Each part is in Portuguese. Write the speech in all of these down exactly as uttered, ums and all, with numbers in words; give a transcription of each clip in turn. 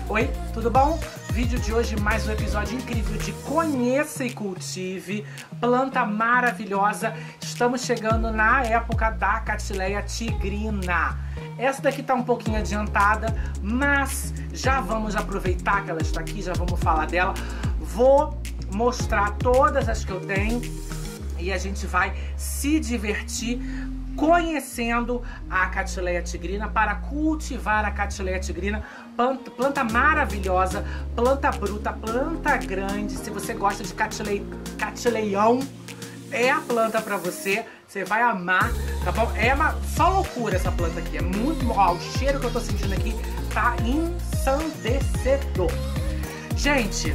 Oi, tudo bom? Vídeo de hoje, mais um episódio incrível de Conheça e Cultive, planta maravilhosa. Estamos chegando na época da Cattleya tigrina. Essa daqui tá um pouquinho adiantada, mas já vamos aproveitar que ela está aqui, já vamos falar dela. Vou mostrar todas as que eu tenho e a gente vai se divertir conhecendo a Cattleya tigrina para cultivar a Cattleya tigrina. Planta, planta maravilhosa, planta bruta, planta grande. Se você gosta de Cattleya, Cattleyião, é a planta para você. Você vai amar, tá bom? É uma só loucura essa planta aqui. É muito... Ó, o cheiro que eu tô sentindo aqui tá ensandecedor. Gente,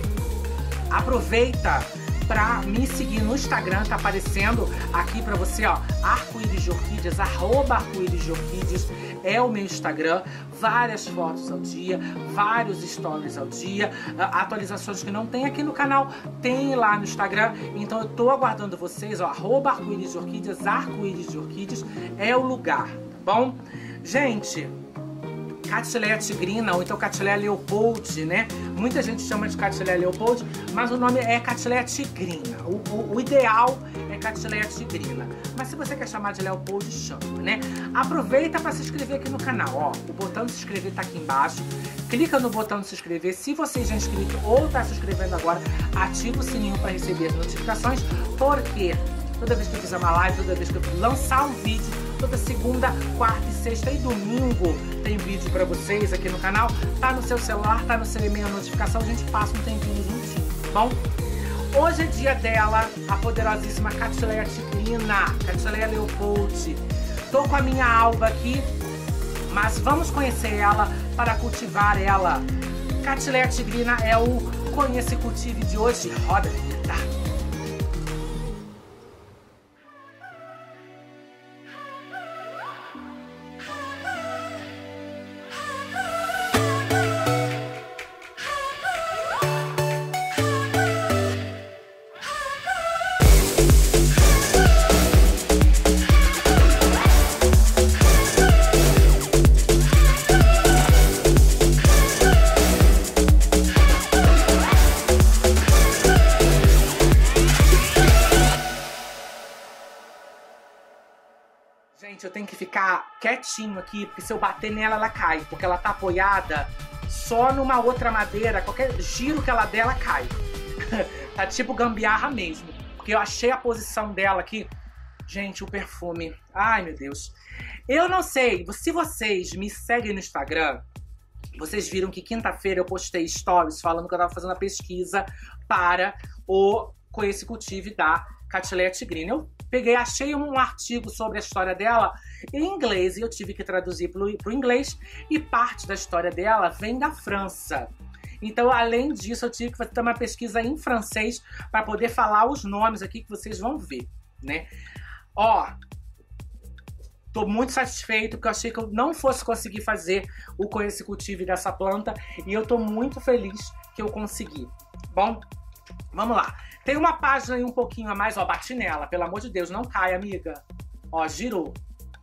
aproveita pra me seguir no Instagram, tá aparecendo aqui pra você, ó, Arco-Íris de Orquídeas, arroba Arco-Íris de Orquídeas, é o meu Instagram, várias fotos ao dia, vários stories ao dia, atualizações que não tem aqui no canal, tem lá no Instagram, então eu tô aguardando vocês, ó, arroba Arco-Íris de Orquídeas, Arco-Íris de Orquídeas, é o lugar, tá bom? Gente, Cattleya tigrina, ou então Cattleya leopold, né? Muita gente chama de Cattleya leopold, mas o nome é Cattleya tigrina. O, o, o ideal é Cattleya tigrina. Mas se você quer chamar de leopold, chama, né? Aproveita para se inscrever aqui no canal, ó. O botão de se inscrever tá aqui embaixo. Clica no botão de se inscrever. Se você já é inscrito ou tá se inscrevendo agora, ativa o sininho para receber as notificações, porque toda vez que eu fizer uma live, toda vez que eu lançar um vídeo, toda segunda, quarta e sexta e domingo tem vídeo pra vocês aqui no canal. Tá no seu celular, tá no seu e-mail a notificação, a gente passa um tempinho juntinho, tá bom? Hoje é dia dela, a poderosíssima Cattleya tigrina, Cattleya leopold. Tô com a minha alba aqui, mas vamos conhecer ela para cultivar ela. Cattleya tigrina é o Conheça e Cultive de hoje. Roda a vinheta. Gente, eu tenho que ficar quietinho aqui, porque se eu bater nela, ela cai. Porque ela tá apoiada só numa outra madeira. Qualquer giro que ela der, ela cai. Tá tipo gambiarra mesmo. Porque eu achei a posição dela aqui. Gente, o perfume. Ai, meu Deus. Eu não sei, se vocês me seguem no Instagram, vocês viram que quinta-feira eu postei stories falando que eu tava fazendo a pesquisa para o Conheça e Cultive da Cattleya tigrina. Eu peguei, achei um artigo sobre a história dela em inglês e eu tive que traduzir para o inglês, e parte da história dela vem da França. Então, além disso, eu tive que fazer uma pesquisa em francês para poder falar os nomes aqui que vocês vão ver, né? Ó, tô muito satisfeito, porque eu achei que eu não fosse conseguir fazer o Conheça e Cultive dessa planta, e eu tô muito feliz que eu consegui. Bom, vamos lá. Tem uma página aí um pouquinho a mais, ó, bati nela, pelo amor de Deus, não cai, amiga. Ó, girou.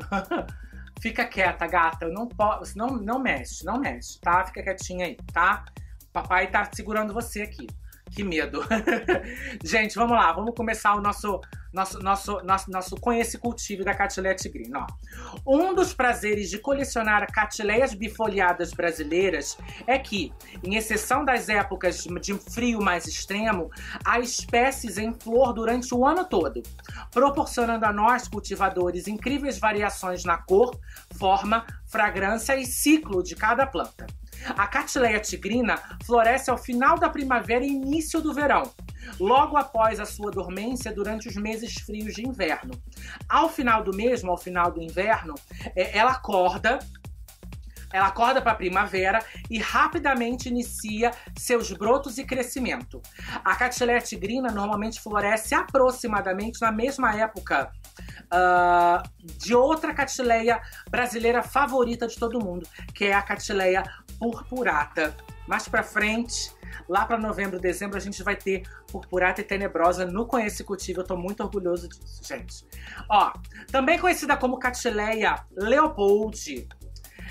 Fica quieta, gata, não pode, não, não mexe, não mexe, tá? Fica quietinha aí, tá? Papai tá segurando você aqui. Que medo. Gente, vamos lá, vamos começar o nosso, nosso, nosso, nosso, nosso Conheça e Cultive da Cattleya tigrina, ó. Um dos prazeres de colecionar Cattleyas bifoliadas brasileiras é que, em exceção das épocas de frio mais extremo, há espécies em flor durante o ano todo, proporcionando a nós, cultivadores, incríveis variações na cor, forma, fragrância e ciclo de cada planta. A Cattleya tigrina floresce ao final da primavera e início do verão, logo após a sua dormência durante os meses frios de inverno. Ao final do mesmo, ao final do inverno, ela acorda, ela acorda para a primavera e rapidamente inicia seus brotos e crescimento. A Cattleya tigrina normalmente floresce aproximadamente na mesma época Uh, de outra Cattleya brasileira favorita de todo mundo, que é a Cattleya purpurata. Mais pra frente, lá pra novembro, dezembro, a gente vai ter purpurata e tenebrosa no Conheça e Cultive. Eu tô muito orgulhoso disso, gente. Ó, também conhecida como Cattleya leopold,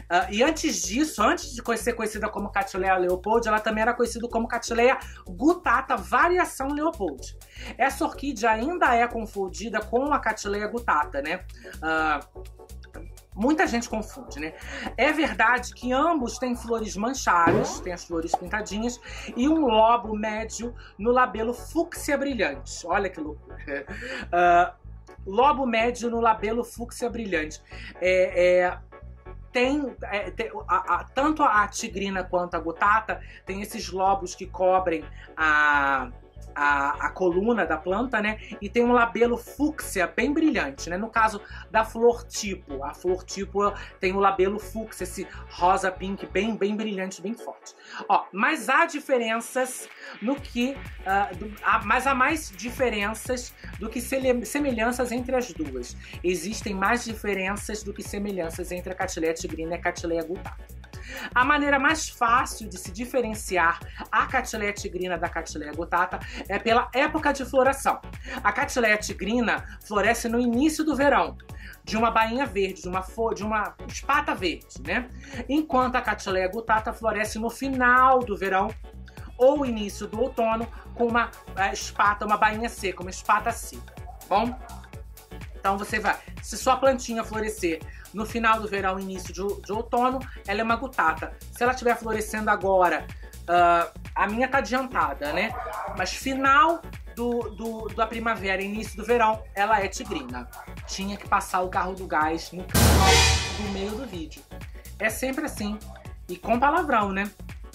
Uh, e antes disso, antes de ser conhecida como Cattleya leopold, ela também era conhecida como Cattleya gutata, variação leopold. Essa orquídea ainda é confundida com a Cattleya gutata, né? Uh, muita gente confunde, né? É verdade que ambos têm flores manchadas, têm as flores pintadinhas, e um lobo médio no labelo fúcsia brilhante. Olha que loucura. Uh, lobo médio no labelo fúcsia brilhante. É... é Tem, é, tem a, a, tanto a tigrina quanto a gutata tem esses lobos que cobrem a, a, a coluna da planta, né? E tem um labelo fúcsia bem brilhante, né? No caso da flor tipo, a flor tipo tem o labelo fúcsia, esse rosa pink bem, bem brilhante, bem forte. Ó, mas há diferenças no que... Uh, do, há, mas há mais diferenças do que semelhanças entre as duas. Existem mais diferenças do que semelhanças entre a Cattleya tigrina e a Cattleya gutata. A maneira mais fácil de se diferenciar a Cattleya tigrina da Cattleya gutata é pela época de floração. A Cattleya tigrina floresce no início do verão, de uma bainha verde, de uma, de uma espata verde, né? Enquanto a Cattleya gutata floresce no final do verão ou início do outono, com uma espata, uma bainha seca, uma espata seca, bom? Então você vai, se sua plantinha florescer no final do verão, início de, de outono, ela é uma gutata. Se ela estiver florescendo agora, uh, a minha tá adiantada, né? Mas final do, do, da primavera, início do verão, ela é tigrina. Tinha que passar o carro do gás no canal do meio do vídeo. É sempre assim. E com palavrão, né?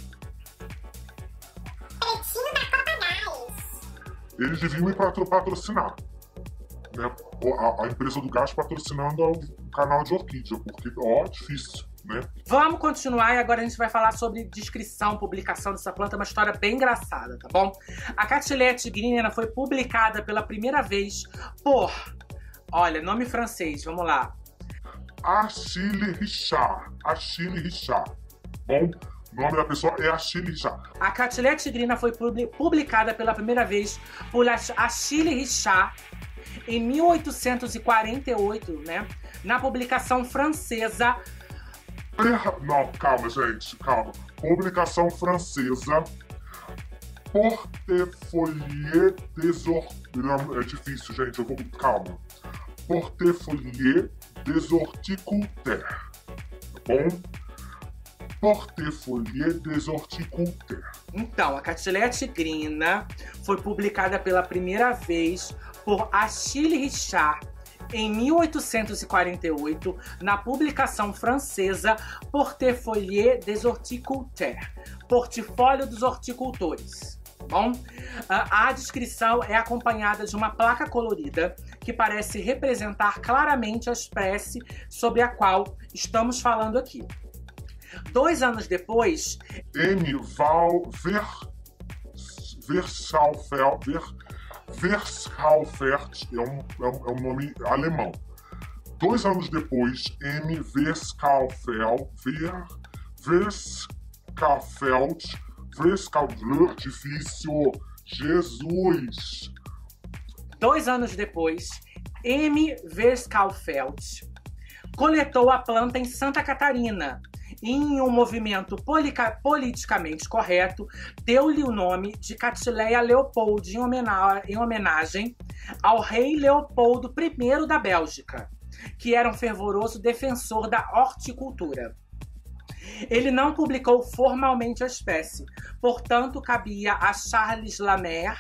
Eles deviam ir patro patrocinar, né? A, a empresa do gás patrocinando o canal de orquídea, porque, ó, difícil, né? Vamos continuar e agora a gente vai falar sobre descrição, publicação dessa planta, uma história bem engraçada, tá bom? A Cattleya tigrina foi publicada pela primeira vez por, olha, nome francês, vamos lá. Achille Richard, Achille Richard, bom? O nome da pessoa é Achille Richard. A Cattleya tigrina foi publicada pela primeira vez por Achille Richard em mil oitocentos e quarenta e oito, né? Na publicação francesa... Não, calma, gente, calma. Publicação francesa. Portefeuille des Horticulteurs. É difícil, gente, eu vou... Calma. Portefeuille des Horticulteurs. Tá bom? Portefeuille des Horticulteurs. Então, a Cattleya tigrina foi publicada pela primeira vez por Achille Richard em mil oitocentos e quarenta e oito na publicação francesa Portefeuille des Horticulteurs, Portfólio dos Horticultores. Bom, a descrição é acompanhada de uma placa colorida que parece representar claramente a espécie sobre a qual estamos falando aqui. Dois anos depois, M. Val Ver, Verschaufelt, Ver, Verschaufelt é, um, é, um, é um nome alemão. Dois anos depois, M. Verschaufelt, Ver, Verschaufelt, Verschaufelt, difícil, Jesus. Dois anos depois, M. Verschaufelt coletou a planta em Santa Catarina. E, em um movimento politicamente correto, deu-lhe o nome de Cattleya leopold em, homena em homenagem ao rei Leopoldo I da Bélgica, que era um fervoroso defensor da horticultura. Ele não publicou formalmente a espécie, portanto cabia a Charles Lamer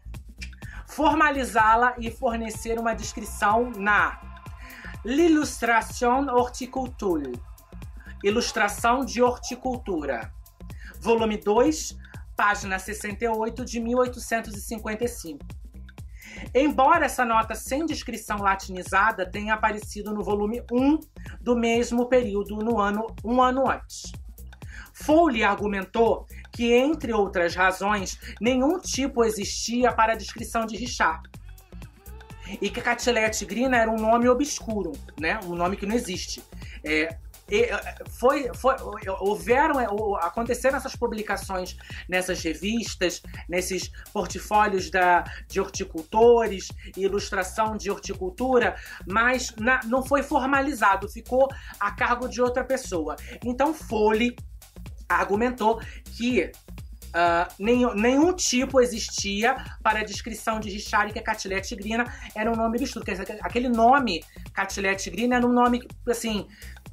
formalizá-la e fornecer uma descrição na L'Illustration Horticulture, Ilustração de Horticultura, volume dois, página sessenta e oito, de mil oitocentos e cinquenta e cinco. Embora essa nota sem descrição latinizada tenha aparecido no volume um do mesmo período, no ano, um ano antes. Foley argumentou que, entre outras razões, nenhum tipo existia para a descrição de Richard, e que Cattleya tigrina era um nome obscuro, né? Um nome que não existe. É, E foi, foi, houveram, aconteceram essas publicações nessas revistas, nesses portfólios da, de horticultores, ilustração de horticultura, mas na, não foi formalizado, ficou a cargo de outra pessoa. Então Foley argumentou que Uh, nenhum, nenhum tipo existia para a descrição de Richard, que a Cattleya tigrina era um nome do estudo. Aquele nome Cattleya tigrina era um nome, assim,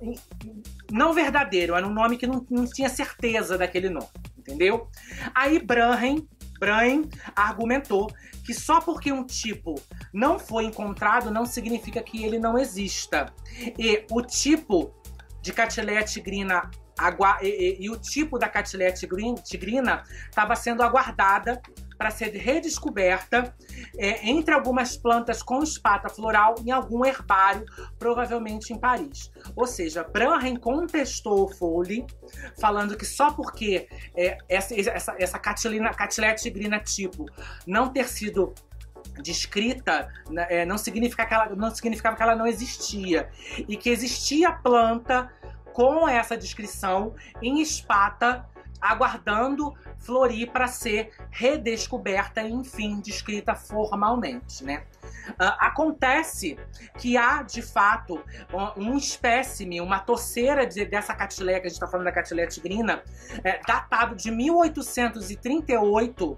não verdadeiro, era um nome que não, não tinha certeza daquele nome, entendeu? Aí Branhen, Branhen argumentou que só porque um tipo não foi encontrado não significa que ele não exista. E o tipo de Cattleya tigrina Agua, e, e, e o tipo da Cattleya tigrina estava sendo aguardada para ser redescoberta é, entre algumas plantas com espata floral em algum herbário, provavelmente em Paris. Ou seja, Branhen contestou Foley, falando que só porque é, essa, essa, essa Cattleya, Cattleya tigrina tipo não ter sido descrita é, não, significa que ela, não significava que ela não existia, e que existia planta com essa descrição em espata, aguardando florir para ser redescoberta e, enfim, descrita formalmente, né? Uh, acontece que há, de fato, um espécime, uma torceira de, dessa Cattleya, que a gente está falando da Cattleya tigrina, é, datado de mil oitocentos e trinta e oito,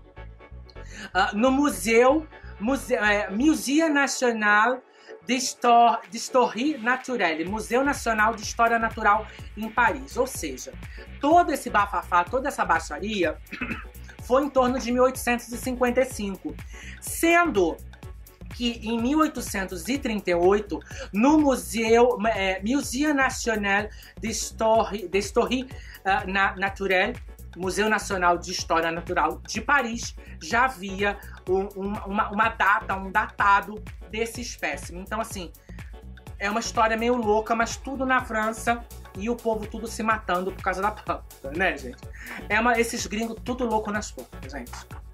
uh, no Museu, Museu é, Musée National d'Histoire Naturelle, Museu Nacional de História Natural em Paris. Ou seja, todo esse bafafá, toda essa baixaria foi em torno de mil oitocentos e cinquenta e cinco, sendo que em mil oitocentos e trinta e oito, no Museu, é, Musée National d'Histoire uh, Naturelle, Museu Nacional de História Natural de Paris, já havia um, um, uma, uma data, um datado desse espécime. Então, assim, é uma história meio louca, mas tudo na França e o povo tudo se matando por causa da planta, né, gente? É uma, esses gringos tudo louco nas plantas, gente.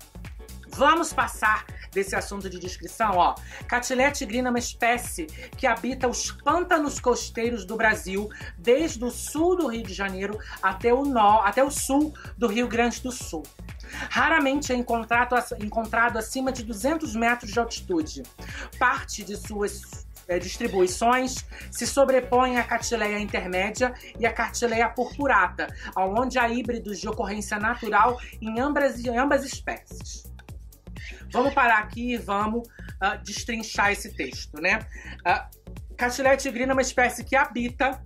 Vamos passar desse assunto de descrição, ó. Cattleya tigrina é uma espécie que habita os pântanos costeiros do Brasil, desde o sul do Rio de Janeiro até o, no, até o sul do Rio Grande do Sul. Raramente é encontrado, encontrado acima de duzentos metros de altitude. Parte de suas é, distribuições se sobrepõem à Cattleya intermédia e à Cattleya purpurata, onde há híbridos de ocorrência natural em ambas, em ambas espécies. Vamos parar aqui e vamos uh, destrinchar esse texto, né? Uh, Cattleya tigrina é uma espécie que habita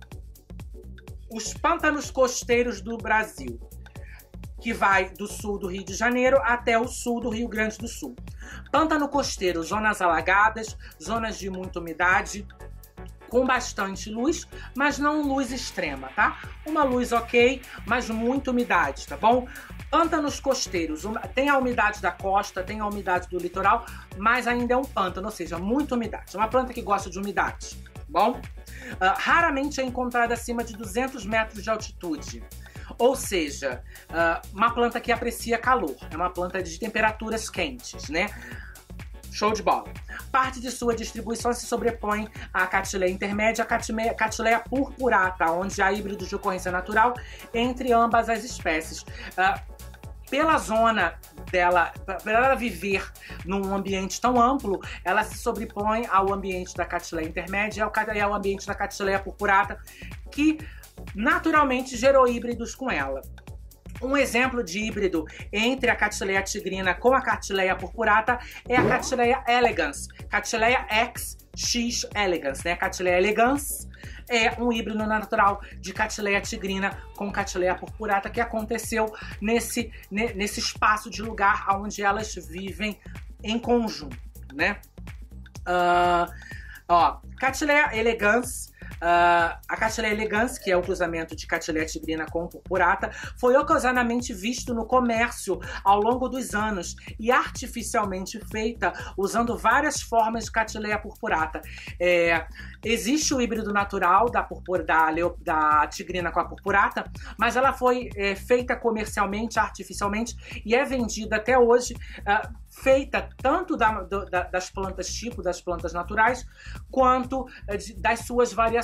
os pântanos costeiros do Brasil, que vai do sul do Rio de Janeiro até o sul do Rio Grande do Sul. Pântano costeiro, zonas alagadas, zonas de muita umidade, com bastante luz, mas não luz extrema, tá? Uma luz ok, mas muita umidade, tá bom? Pântanos costeiros, tem a umidade da costa, tem a umidade do litoral, mas ainda é um pântano, ou seja, muita umidade. É uma planta que gosta de umidade, tá bom? Uh, raramente é encontrada acima de duzentos metros de altitude. Ou seja, uh, uma planta que aprecia calor. É uma planta de temperaturas quentes, né? Show de bola. Parte de sua distribuição se sobrepõe à Cattleya intermédia, a Cattleya purpurata, onde há híbridos de ocorrência natural entre ambas as espécies. Uh, pela zona dela, para ela viver num ambiente tão amplo, ela se sobrepõe ao ambiente da Cattleya intermédia e ao ambiente da Cattleya purpurata, que naturalmente gerou híbridos com ela. Um exemplo de híbrido entre a Cattleya tigrina com a Cattleya purpurata é a Cattleya elegans, Cattleya X X elegans, né? Cattleya elegans é um híbrido natural de Cattleya tigrina com Cattleya purpurata que aconteceu nesse, nesse espaço de lugar onde elas vivem em conjunto, né? Uh, ó, Cattleya elegans, Uh, a Cattleya elegans, que é o cruzamento de Cattleya tigrina com purpurata, foi ocasionalmente visto no comércio ao longo dos anos e artificialmente feita usando várias formas de Cattleya purpurata. É, existe o híbrido natural da, purpura, da, da tigrina com a purpurata, mas ela foi é, feita comercialmente, artificialmente, e é vendida até hoje, uh, feita tanto da, da, das plantas tipo, das plantas naturais, quanto uh, de, das suas variações.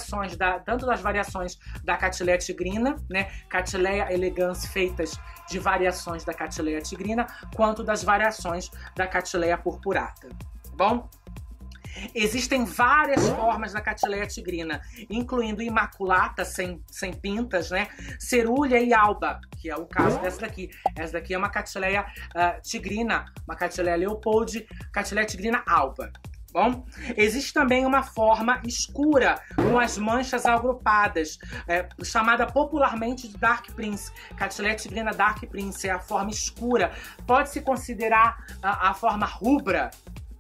variações da, tanto das variações da Catileia tigrina, né, Catileia elegans feitas de variações da Catileia tigrina, quanto das variações da Catileia purpurata, tá bom? Existem várias formas da Catileia tigrina, incluindo imaculata, sem, sem pintas, né? Cerúlea e alba, que é o caso dessa daqui. Essa daqui é uma Catileia uh, tigrina, uma Catileia leopold, Catileia tigrina alba. Bom, existe também uma forma escura, com as manchas agrupadas, é, chamada popularmente de Dark Prince. Catileia tigrina Dark Prince é a forma escura. Pode-se considerar a, a forma rubra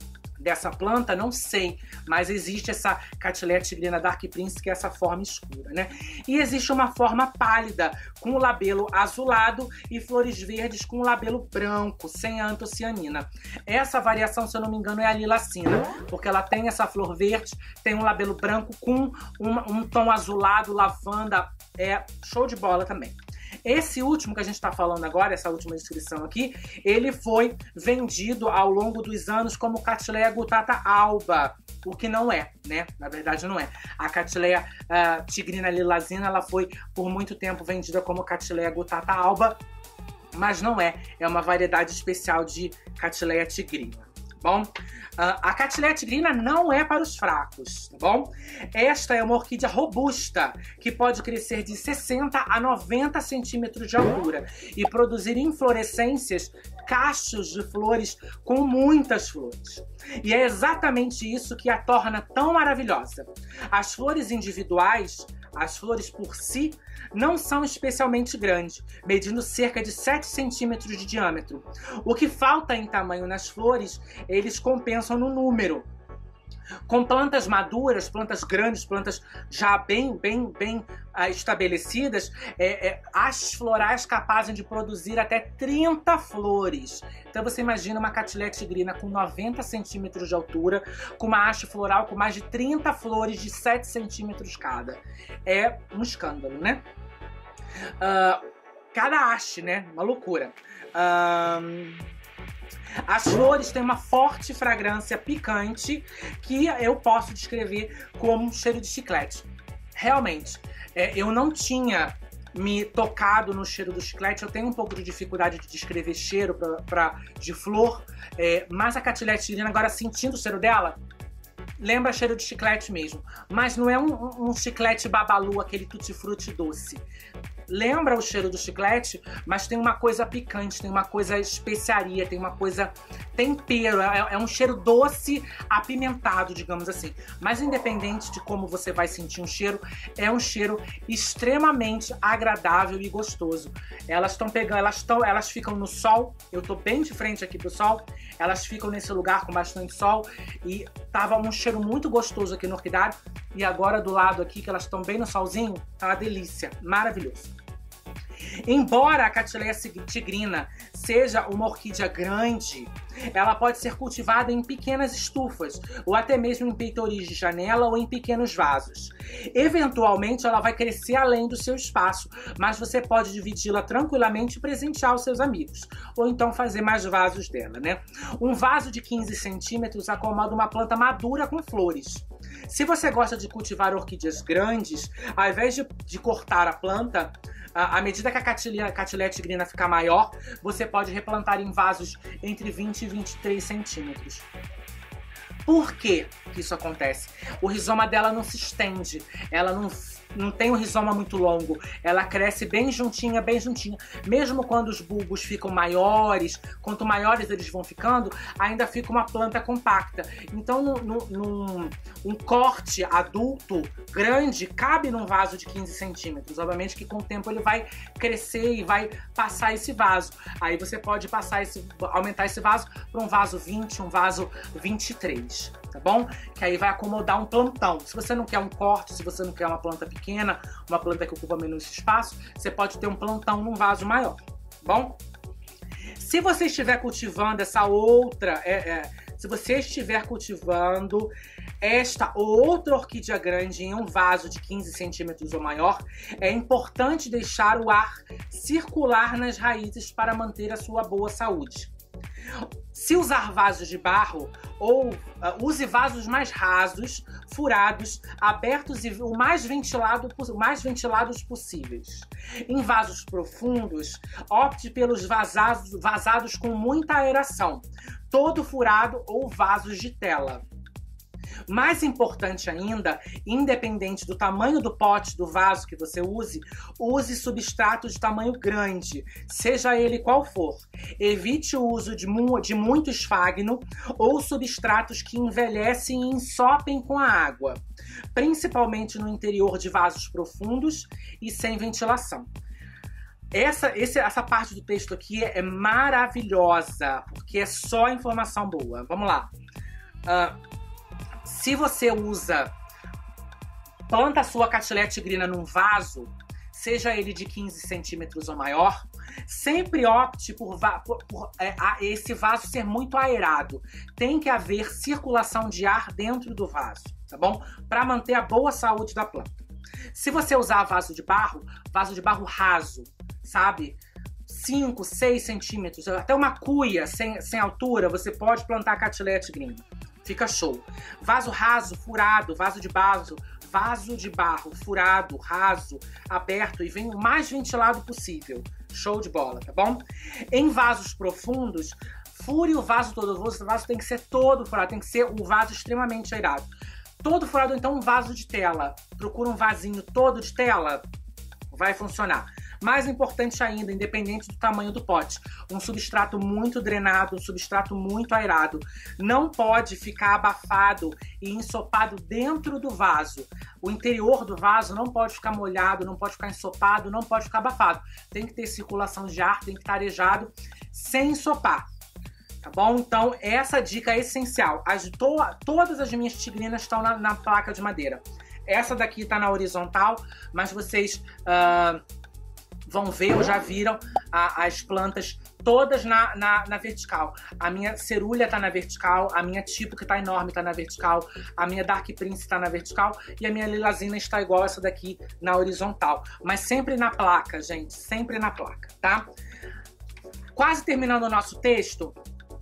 dessa planta, não sei, mas existe essa Catileia tigrina Dark Prince, que é essa forma escura, né? E existe uma forma pálida, com o labelo azulado e flores verdes com o labelo branco, sem a antocianina. Essa variação, se eu não me engano, é a lilacina, porque ela tem essa flor verde, tem um labelo branco com um, um tom azulado, lavanda, é show de bola também. Esse último que a gente está falando agora, essa última descrição aqui, ele foi vendido ao longo dos anos como Catileia gutata alba, o que não é, né? Na verdade não é. A Catileia uh, tigrina lilazina, ela foi por muito tempo vendida como Catileia gutata alba, mas não é. É uma variedade especial de Catileia tigrina. Bom, a Catileia tigrina não é para os fracos, tá bom? Esta é uma orquídea robusta, que pode crescer de sessenta a noventa centímetros de altura e produzir inflorescências, cachos de flores com muitas flores. E é exatamente isso que a torna tão maravilhosa. As flores individuais, as flores por si, não são especialmente grandes, medindo cerca de sete centímetros de diâmetro. O que falta em tamanho nas flores, eles compensam no número. Com plantas maduras, plantas grandes, plantas já bem, bem, bem ah, estabelecidas, é, é, hastes florais capazes de produzir até trinta flores. Então você imagina uma Catileia tigrina com noventa centímetros de altura, com uma haste floral com mais de trinta flores de sete centímetros cada. É um escândalo, né? Uh, cada haste, né? Uma loucura. Uh, As flores têm uma forte fragrância picante que eu posso descrever como um cheiro de chiclete. Realmente, é, eu não tinha me tocado no cheiro do chiclete, eu tenho um pouco de dificuldade de descrever cheiro pra, pra, de flor, é, mas a Catileia tigrina, agora sentindo o cheiro dela, lembra cheiro de chiclete mesmo. Mas não é um, um, um chiclete babalu, aquele tutti-frutti doce. Lembra o cheiro do chiclete, mas tem uma coisa picante, tem uma coisa especiaria, tem uma coisa tempero, é, é um cheiro doce apimentado, digamos assim. Mas independente de como você vai sentir um cheiro, é um cheiro extremamente agradável e gostoso. Elas estão pegando, elas estão, elas ficam no sol, eu tô bem de frente aqui pro sol, elas ficam nesse lugar com bastante sol e tava um cheiro muito gostoso aqui no orquidário e agora do lado aqui, que elas estão bem no solzinho, tá uma delícia, maravilhoso. Embora a Catileia tigrina seja uma orquídea grande, ela pode ser cultivada em pequenas estufas, ou até mesmo em peitoris de janela ou em pequenos vasos. Eventualmente ela vai crescer além do seu espaço, mas você pode dividi-la tranquilamente e presentear os seus amigos, ou então fazer mais vasos dela, né? Um vaso de quinze centímetros acomoda uma planta madura com flores. Se você gosta de cultivar orquídeas grandes, ao invés de, de cortar a planta, à medida que a Catileia, Catileia tigrina ficar maior, você pode replantar em vasos entre vinte e vinte e três centímetros. Por que que isso acontece? O rizoma dela não se estende, ela não, não tem um rizoma muito longo, ela cresce bem juntinha, bem juntinha. Mesmo quando os bulbos ficam maiores, quanto maiores eles vão ficando, ainda fica uma planta compacta. Então, num, num, um corte adulto grande cabe num vaso de quinze centímetros. Obviamente que com o tempo ele vai crescer e vai passar esse vaso. Aí você pode passar esse, aumentar esse vaso para um vaso vinte, um vaso vinte e três. Tá bom? Que aí vai acomodar um plantão. Se você não quer um corte, se você não quer uma planta pequena, uma planta que ocupa menos espaço, você pode ter um plantão num vaso maior, tá bom? Se você estiver cultivando essa outra, é, é, se você estiver cultivando esta ou outra orquídea grande em um vaso de quinze centímetros ou maior, é importante deixar o ar circular nas raízes para manter a sua boa saúde. Se usar vasos de barro, ou uh, use vasos mais rasos, furados, abertos e o mais, ventilado, o mais ventilados possíveis. Em vasos profundos, opte pelos vazados, vazados com muita aeração, todo furado ou vasos de tela. Mais importante ainda, independente do tamanho do pote, do vaso que você use, use substrato de tamanho grande, seja ele qual for. Evite o uso de, mu de muito esfagno ou substratos que envelhecem e ensopem com a água, principalmente no interior de vasos profundos e sem ventilação. Essa, esse, essa parte do texto aqui é maravilhosa, porque é só informação boa. Vamos lá. Uh, Se você usa, planta a sua Cattleya tigrina num vaso, seja ele de quinze centímetros ou maior, sempre opte por, por, por é, esse vaso ser muito aerado. Tem que haver circulação de ar dentro do vaso, tá bom? Para manter a boa saúde da planta. Se você usar vaso de barro, vaso de barro raso, sabe? cinco, seis centímetros, até uma cuia sem, sem altura, você pode plantar a Cattleya tigrina. Fica show. Vaso raso, furado, vaso de vaso, vaso de barro, furado, raso, aberto e vem o mais ventilado possível. Show de bola, tá bom? Em vasos profundos, fure o vaso todo. O vaso tem que ser todo furado, tem que ser um vaso extremamente aerado. Todo furado, então, um vaso de tela. Procura um vasinho todo de tela, vai funcionar. Mais importante ainda, independente do tamanho do pote, um substrato muito drenado, um substrato muito aerado. Não pode ficar abafado e ensopado dentro do vaso. O interior do vaso não pode ficar molhado, não pode ficar ensopado, não pode ficar abafado. Tem que ter circulação de ar, tem que estar arejado sem ensopar. Tá bom? Então, essa dica é essencial. As, to, todas as minhas tigrinas estão na, na placa de madeira. Essa daqui está na horizontal, mas vocês... Uh, vão ver ou já viram a, as plantas todas na, na, na vertical. A minha cerulha tá na vertical, a minha tipo que tá enorme tá na vertical, a minha Dark Prince tá na vertical e a minha Lilazina está igual essa daqui na horizontal. Mas sempre na placa, gente, sempre na placa, tá? Quase terminando o nosso texto,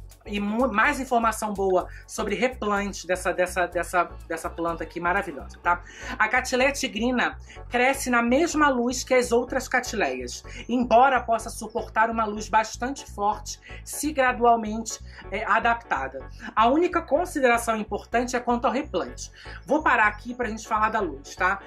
e mais informação boa sobre replante dessa, dessa, dessa, dessa planta aqui maravilhosa, tá? A Cattleya tigrina cresce na mesma luz que as outras Cattleyas, embora possa suportar uma luz bastante forte se gradualmente é, adaptada. A única consideração importante é quanto ao replante. Vou parar aqui pra gente falar da luz, tá?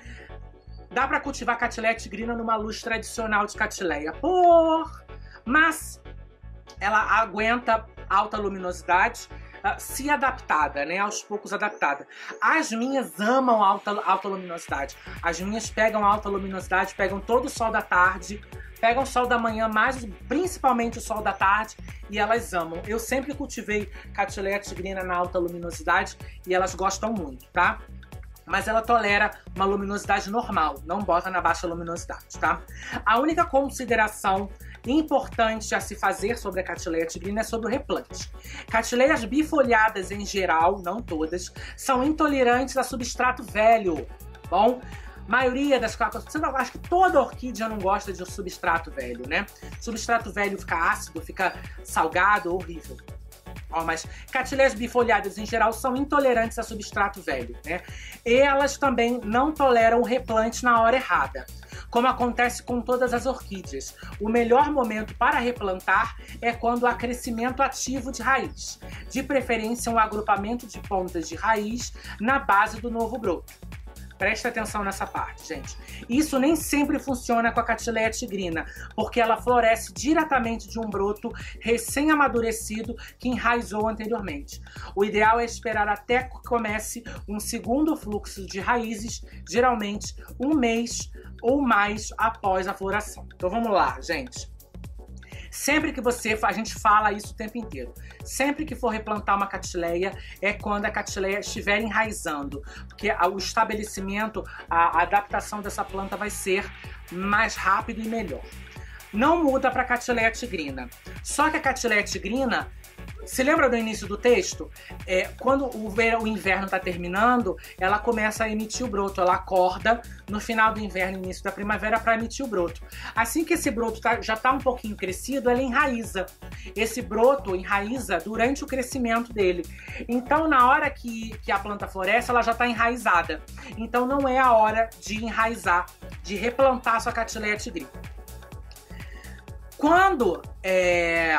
Dá pra cultivar Cattleya tigrina numa luz tradicional de Cattleya, por... mas ela aguenta alta luminosidade, uh, se adaptada, né? Aos poucos adaptada. As minhas amam alta, alta luminosidade. As minhas pegam alta luminosidade, pegam todo o sol da tarde, pegam o sol da manhã, mas principalmente o sol da tarde, e elas amam. Eu sempre cultivei Cattleya tigrina na alta luminosidade e elas gostam muito, tá? Mas ela tolera uma luminosidade normal, não bota na baixa luminosidade, tá? A única consideração importante a se fazer sobre a Cattleya tigrina é sobre o replante. Cattleyas bifolhadas em geral, não todas, são intolerantes a substrato velho, bom? Maioria das cacas, acho que toda orquídea não gosta de um substrato velho, né? Substrato velho fica ácido, fica salgado, horrível. Ó, mas Cattleyas bifolhadas em geral são intolerantes a substrato velho, né? E elas também não toleram o replante na hora errada, como acontece com todas as orquídeas. O melhor momento para replantar é quando há crescimento ativo de raiz, de preferência um agrupamento de pontas de raiz na base do novo broto. Preste atenção nessa parte, gente. Isso nem sempre funciona com a Cattleya tigrina, porque ela floresce diretamente de um broto recém-amadurecido que enraizou anteriormente. O ideal é esperar até que comece um segundo fluxo de raízes, geralmente um mês ou mais após a floração. Então vamos lá, gente. Sempre que você, a gente fala isso o tempo inteiro, sempre que for replantar uma Cattleya é quando a Cattleya estiver enraizando, porque o estabelecimento, a adaptação dessa planta vai ser mais rápido e melhor. Não muda para a Cattleya tigrina, só que a Cattleya tigrina Se lembra do início do texto? É, quando o, ver, o inverno está terminando, ela começa a emitir o broto. Ela acorda no final do inverno, início da primavera, para emitir o broto. Assim que esse broto tá, já está um pouquinho crescido, ela enraiza. Esse broto enraiza durante o crescimento dele. Então, na hora que, que a planta floresce, ela já está enraizada. Então, não é a hora de enraizar, de replantar a sua Cattleya tigrina. Quando... É...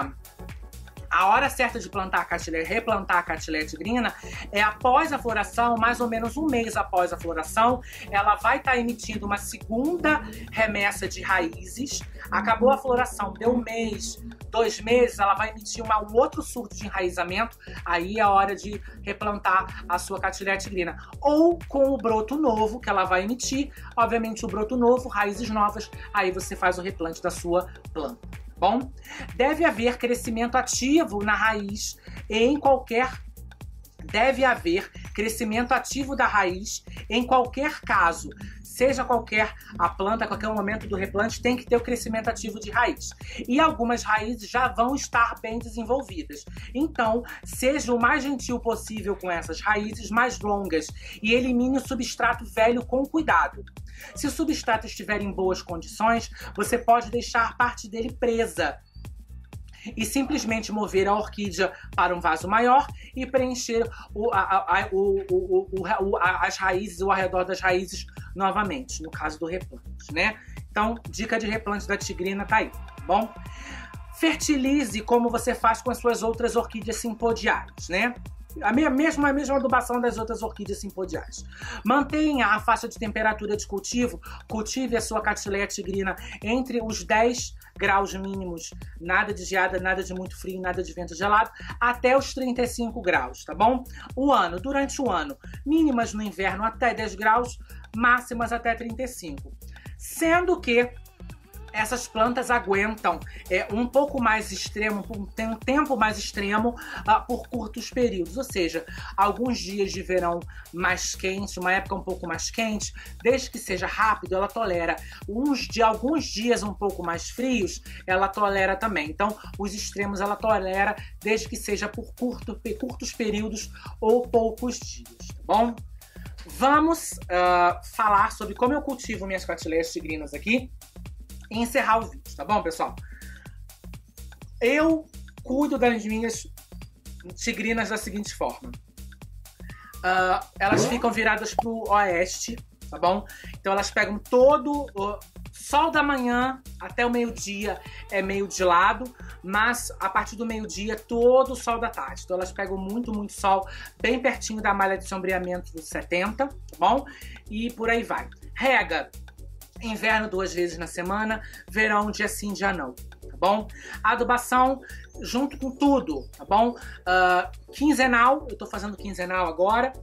A hora certa de plantar a Cattleya, replantar a Cattleya tigrina é após a floração, mais ou menos um mês após a floração, ela vai estar tá emitindo uma segunda remessa de raízes. Acabou a floração, deu um mês, dois meses, ela vai emitir uma, um outro surto de enraizamento. Aí é a hora de replantar a sua Cattleya tigrina. Ou com o broto novo que ela vai emitir, obviamente o broto novo, raízes novas, aí você faz o replante da sua planta. Bom, deve haver crescimento ativo na raiz em qualquer deve haver crescimento ativo da raiz em qualquer caso, seja qualquer a planta, a qualquer momento do replante tem que ter o crescimento ativo de raiz. E algumas raízes já vão estar bem desenvolvidas. Então, seja o mais gentil possível com essas raízes mais longas e elimine o substrato velho com cuidado. Se o substrato estiver em boas condições, você pode deixar parte dele presa e simplesmente mover a orquídea para um vaso maior e preencher o, a, a, o, o, o, o, as raízes, o arredor das raízes novamente, no caso do replante, né? Então, dica de replante da tigrina tá aí, tá bom? Fertilize como você faz com as suas outras orquídeas simpodiais, né? A mesma, a mesma adubação das outras orquídeas simpodiais. Mantenha a faixa de temperatura de cultivo. Cultive a sua Cattleya tigrina entre os dez graus mínimos, nada de geada, nada de muito frio, nada de vento gelado, até os trinta e cinco graus, tá bom? O ano, durante o ano, mínimas no inverno até dez graus, máximas até trinta e cinco. Sendo que essas plantas aguentam é, um pouco mais extremo, tem um tempo mais extremo uh, por curtos períodos, ou seja, alguns dias de verão mais quente, uma época um pouco mais quente, desde que seja rápido, ela tolera. Uns de alguns dias um pouco mais frios, ela tolera também. Então, os extremos ela tolera desde que seja por curto, curtos períodos ou poucos dias, tá bom? Vamos uh, falar sobre como eu cultivo minhas Cattleyas tigrinas aqui e encerrar o vídeo, tá bom, pessoal? Eu cuido das minhas tigrinas da seguinte forma. Uh, elas ficam viradas pro oeste, tá bom? Então elas pegam todo o sol da manhã até o meio-dia é meio de lado, mas a partir do meio-dia todo o sol da tarde. Então elas pegam muito, muito sol bem pertinho da malha de sombreamento dos setenta, tá bom? E por aí vai. Rega. Inverno duas vezes na semana, verão dia sim, dia não, tá bom? Adubação junto com tudo, tá bom? Uh, quinzenal, eu tô fazendo quinzenal agora.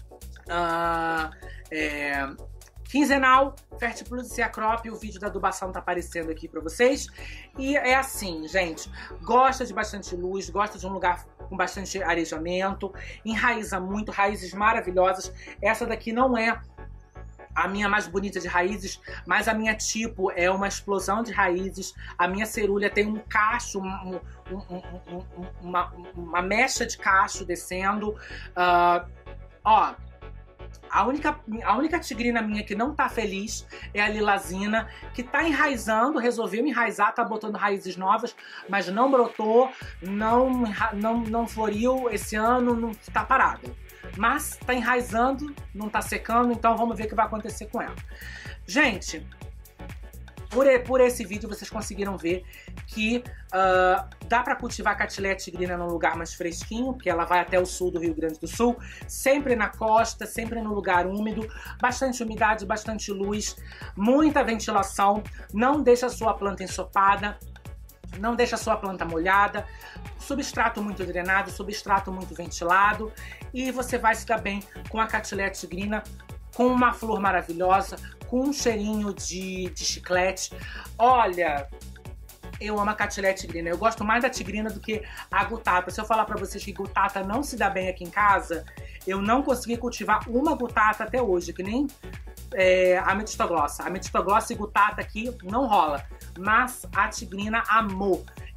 Uh, é, quinzenal, Fertiplus e Acrop, o vídeo da adubação tá aparecendo aqui pra vocês. E é assim, gente, gosta de bastante luz, gosta de um lugar com bastante arejamento, enraiza muito, raízes maravilhosas. Essa daqui não é a minha mais bonita de raízes, mas a minha tipo é uma explosão de raízes. A minha cerulha tem um cacho, um, um, um, um, uma, uma mecha de cacho descendo. Uh, ó, a única, a única tigrina minha que não tá feliz é a Lilazina, que tá enraizando, resolveu enraizar, tá botando raízes novas, mas não brotou, não, não, não floriu esse ano, não tá parada. Mas tá enraizando, não tá secando, então vamos ver o que vai acontecer com ela. Gente, por, por esse vídeo vocês conseguiram ver que uh, dá para cultivar a Cattleya tigrina num lugar mais fresquinho, porque ela vai até o sul do Rio Grande do Sul, sempre na costa, sempre no lugar úmido, bastante umidade, bastante luz, muita ventilação, não deixa a sua planta ensopada, não deixa a sua planta molhada, substrato muito drenado, substrato muito ventilado, e você vai se dar bem com a Cattleya tigrina, com uma flor maravilhosa, com um cheirinho de, de chiclete. Olha, eu amo a Cattleya tigrina, eu gosto mais da tigrina do que a gutata. Se eu falar pra vocês que gutata não se dá bem aqui em casa, eu não consegui cultivar uma gutata até hoje, que nem é, a Ametistoglossa. A Ametistoglossa e gutata aqui não rola, mas a tigrina amou.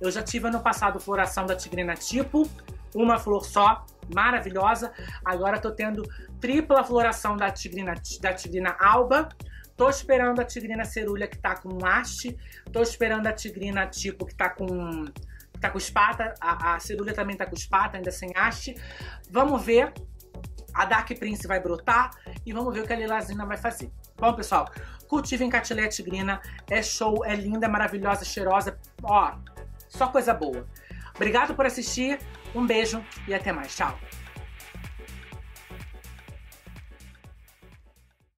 Eu já tive ano passado floração da Tigrina tipo, uma flor só, maravilhosa. Agora tô tendo tripla floração da Tigrina, da Tigrina alba. Tô esperando a Tigrina cerúlea que tá com haste. Tô esperando a Tigrina tipo que tá com, que tá com espata. A, a cerúlea também tá com espata, ainda sem haste. Vamos ver. A Dark Prince vai brotar e vamos ver o que a Lilazina vai fazer. Bom, pessoal, cultivem Catileia tigrina. É show, é linda, maravilhosa, cheirosa. Ó, só coisa boa. Obrigado por assistir. Um beijo e até mais. Tchau.